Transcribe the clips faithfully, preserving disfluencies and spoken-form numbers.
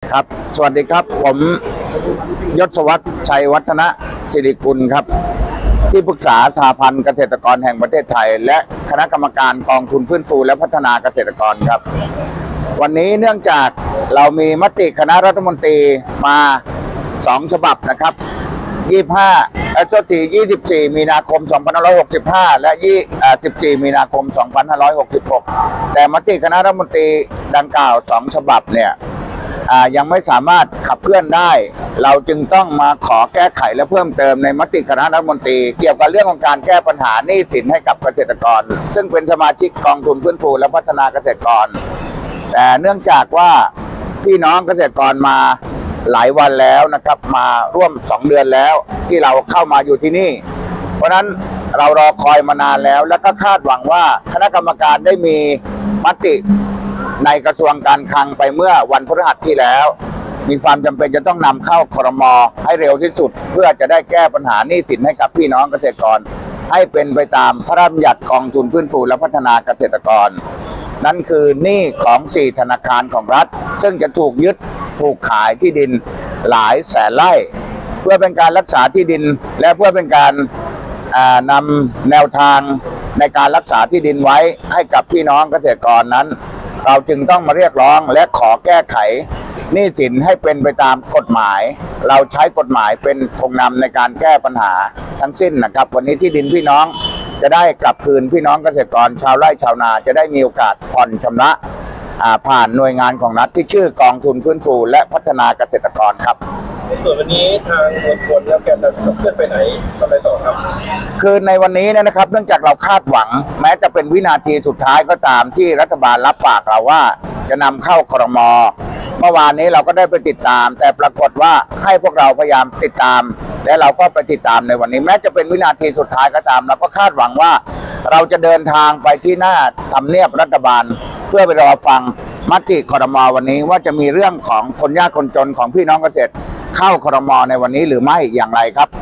ครับสวัสดีครับผมยศวัฒน์ชัยวัฒนะสิริกุลครับที่ปรึกษาสหพันธ์เกษตรกรแห่งประเทศไทยและคณะกรรมการกองทุนฟื้นฟูและพัฒนาเกษตรกรครับวันนี้เนื่องจากเรามีมติคณะรัฐมนตรีมาสองฉบับนะครับยี่สิบห้าเอ่อที่ยี่สิบสี่มีนาคมสองพันห้าร้อยหกสิบห้าและยี่สิบสี่มีนาคมสองพันห้าร้อยหกสิบหกแต่มติคณะรัฐมนตรีดังกล่าวสองฉบับเนี่ยยังไม่สามารถขับเคลื่อนได้เราจึงต้องมาขอแก้ไขและเพิ่มเติมในมติคณะรัฐมนตรีเกี่ยวกับเรื่องของการแก้ปัญหาหนี้สินให้กับเกษตรกรซึ่งเป็นสมาชิกกองทุนฟื้นฟูและพัฒนาเกษตรกรแต่เนื่องจากว่าพี่น้องเกษตรกรมาหลายวันแล้วนะครับมาร่วมสองเดือนแล้วที่เราเข้ามาอยู่ที่นี่เพราะนั้นเรารอคอยมานานแล้วและก็คาดหวังว่าคณะกรรมการได้มีมติในกระทรวงการคลังไปเมื่อวันพฤหัสที่แล้วมีความจำเป็นจะต้องนำเข้าครม.ให้เร็วที่สุดเพื่อจะได้แก้ปัญหาหนี้สินให้กับพี่น้องเกษตรกรให้เป็นไปตามพระราชบัญญัติกองทุนฟื้นฟูและพัฒนาเกษตรกรนั่นคือหนี้ของสี่ธนาคารของรัฐซึ่งจะถูกยึดถูกขายที่ดินหลายแสนไร่เพื่อเป็นการรักษาที่ดินและเพื่อเป็นการนำแนวทางในการรักษาที่ดินไว้ให้กับพี่น้องเกษตรกรนั้นเราจึงต้องมาเรียกร้องและขอแก้ไขหนี้สินให้เป็นไปตามกฎหมายเราใช้กฎหมายเป็นธงนำในการแก้ปัญหาทั้งสิ้นนะครับวันนี้ที่ดินพี่น้องจะได้กลับคืนพี่น้องเกษตรกรชาวไร่ชาวนาจะได้มีโอกาสผ่อนชำระผ่านหน่วยงานของรัฐที่ชื่อกองทุนฟื้นฟูและพัฒนาเกษตรกรครับส่วนวันนี้ทางมวลชนแล้วแกนนำจะเคลื่อนไปไหนทำอะไรต่อครับคือในวันนี้เนี่ยนะครับเนื่องจากเราคาดหวังแม้จะเป็นวินาทีสุดท้ายก็ตามที่รัฐบาลรับปากเราว่าจะนำเข้าครม.เมื่อวานนี้เราก็ได้ไปติดตามแต่ปรากฏว่าให้พวกเราพยายามติดตามและเราก็ไปติดตามในวันนี้แม้จะเป็นวินาทีสุดท้ายก็ตามเราก็คาดหวังว่าเราจะเดินทางไปที่หน้าทำเนียบรัฐบาลเพื่อไปรอฟังมติครม.วันนี้ว่าจะมีเรื่องของคนยากคนจนของพี่น้องเกษตรเข้าครม.ในวันนี้หรือไม่อย่างไรครับ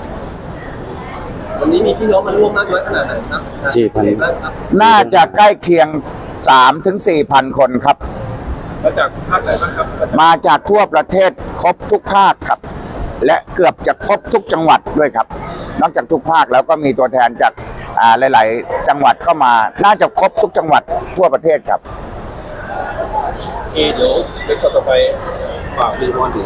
วันนี้มีพี่น้องมาร่วมมากน้อยขนาดไหนครับสี่พันน่าจะใกล้เคียงสามถึงสี่พันคนครับมาจากภาคไหนบ้างครับมาจากทั่วประเทศครบทุกภาคครับและเกือบจะครบทุกจังหวัดด้วยครับนอกจากทุกภาคแล้วก็มีตัวแทนจากหลายๆจังหวัดก็มาน่าจะครบทุกจังหวัดทั่วประเทศครับเดี๋ยวเป็นต่อไปฝากดูบอล